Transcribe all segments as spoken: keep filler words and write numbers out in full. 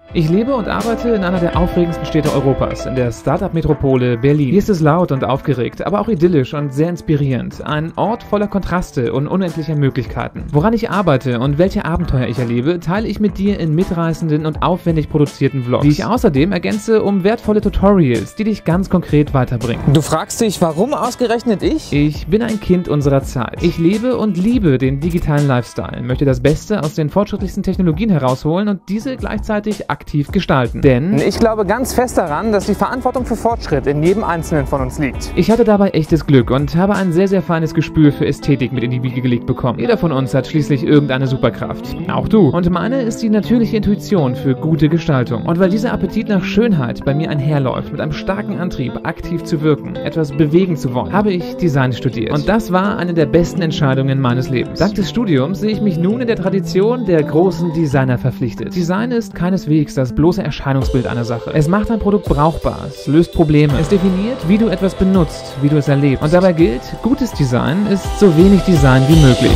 Ich lebe und arbeite in einer der aufregendsten Städte Europas, in der Startup-Metropole Berlin. Hier ist es laut und aufgeregt, aber auch idyllisch und sehr inspirierend. Ein Ort voller Kontraste und unendlicher Möglichkeiten. Woran ich arbeite und welche Abenteuer ich erlebe, teile ich mit dir in mitreißenden und aufwendig produzierten Vlogs, die ich außerdem ergänze um wertvolle Tutorials, die dich ganz konkret weiterbringen. Du fragst dich, warum ausgerechnet ich? Ich bin ein Kind unserer Zeit. Ich lebe und liebe den digitalen Lifestyle, möchte das Beste aus den fortschrittlichsten Technologien herausholen und diese gleichzeitig aktiv gestalten. Denn ich glaube ganz fest daran, dass die Verantwortung für Fortschritt in jedem Einzelnen von uns liegt. Ich hatte dabei echtes Glück und habe ein sehr, sehr feines Gespür für Ästhetik mit in die Wiege gelegt bekommen. Jeder von uns hat schließlich irgendeine Superkraft. Auch du. Und meine ist die natürliche Intuition für gute Gestaltung. Und weil dieser Appetit nach Schönheit bei mir einherläuft, mit einem starken Antrieb, aktiv zu wirken, etwas bewegen zu wollen, habe ich Design studiert. Und das war eine der besten Entscheidungen meines Lebens. Dank des Studiums sehe ich mich nun in der Tradition der großen Designer verpflichtet. Design ist keineswegs das bloße Erscheinungsbild einer Sache. Es macht ein Produkt brauchbar, es löst Probleme, es definiert, wie du etwas benutzt, wie du es erlebst. Und dabei gilt, gutes Design ist so wenig Design wie möglich.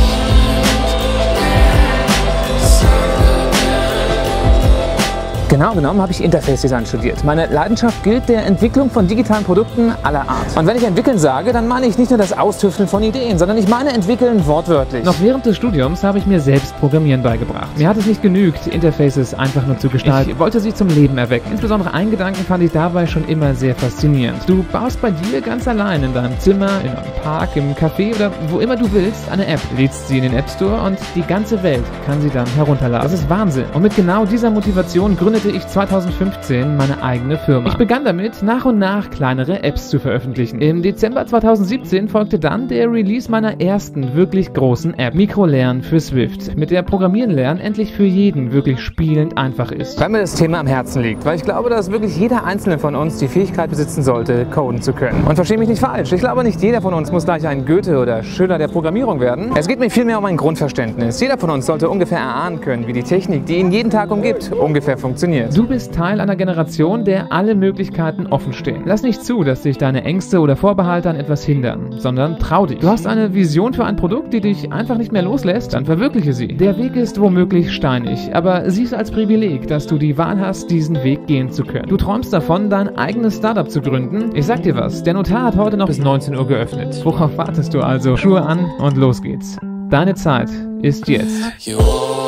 Genau genommen habe ich Interface Design studiert. Meine Leidenschaft gilt der Entwicklung von digitalen Produkten aller Art. Und wenn ich entwickeln sage, dann meine ich nicht nur das Austüfteln von Ideen, sondern ich meine entwickeln wortwörtlich. Noch während des Studiums habe ich mir selbst Programmieren beigebracht. Mir hat es nicht genügt, Interfaces einfach nur zu gestalten. Ich wollte sie zum Leben erwecken. Insbesondere einen Gedanken fand ich dabei schon immer sehr faszinierend. Du baust bei dir ganz allein in deinem Zimmer, in einem Park, im Café oder wo immer du willst eine App, lädst sie in den App Store und die ganze Welt kann sie dann herunterladen. Das ist Wahnsinn. Und mit genau dieser Motivation gründete ich zweitausendfünfzehn meine eigene Firma. Ich begann damit, nach und nach kleinere Apps zu veröffentlichen. Im Dezember zweitausendsiebzehn folgte dann der Release meiner ersten wirklich großen App, Mikrolern für Swift, mit der Programmieren lernen endlich für jeden wirklich spielend einfach ist. Weil mir das Thema am Herzen liegt, weil ich glaube, dass wirklich jeder Einzelne von uns die Fähigkeit besitzen sollte, coden zu können. Und verstehe mich nicht falsch, ich glaube nicht jeder von uns muss gleich ein Goethe oder Schiller der Programmierung werden. Es geht mir vielmehr um ein Grundverständnis. Jeder von uns sollte ungefähr erahnen können, wie die Technik, die ihn jeden Tag umgibt, ungefähr funktioniert. Du bist Teil einer Generation, der alle Möglichkeiten offen stehen. Lass nicht zu, dass dich deine Ängste oder Vorbehalte an etwas hindern, sondern trau dich. Du hast eine Vision für ein Produkt, die dich einfach nicht mehr loslässt, dann verwirkliche sie. Der Weg ist womöglich steinig, aber sieh es als Privileg, dass du die Wahl hast, diesen Weg gehen zu können. Du träumst davon, dein eigenes Startup zu gründen? Ich sag dir was, der Notar hat heute noch bis neunzehn Uhr geöffnet. Worauf wartest du also? Schuhe an und los geht's. Deine Zeit ist jetzt.